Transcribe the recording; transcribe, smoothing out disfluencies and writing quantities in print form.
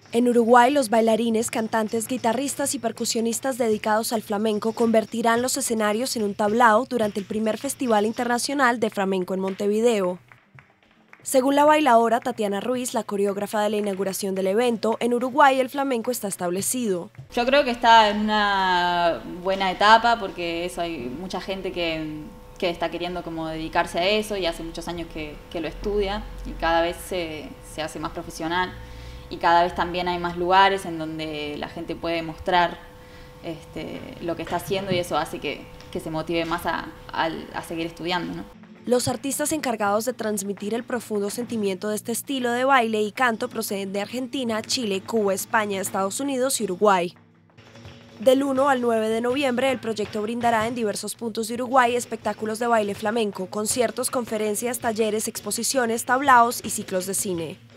En Uruguay, los bailarines, cantantes, guitarristas y percusionistas dedicados al flamenco convertirán los escenarios en un tablao durante el primer Festival Internacional de Flamenco en Montevideo. Según la bailaora Tatiana Ruiz, la coreógrafa de la inauguración del evento, en Uruguay el flamenco está establecido. Yo creo que está en una buena etapa porque hay mucha gente que está queriendo como dedicarse a eso y hace muchos años que lo estudia y cada vez se hace más profesional y cada vez también hay más lugares en donde la gente puede mostrar lo que está haciendo y eso hace que se motive más a seguir estudiando, ¿no? Los artistas encargados de transmitir el profundo sentimiento de este estilo de baile y canto proceden de Argentina, Chile, Cuba, España, Estados Unidos y Uruguay. Del 1 al 9 de noviembre, el proyecto brindará en diversos puntos de Uruguay espectáculos de baile flamenco, conciertos, conferencias, talleres, exposiciones, tablaos y ciclos de cine.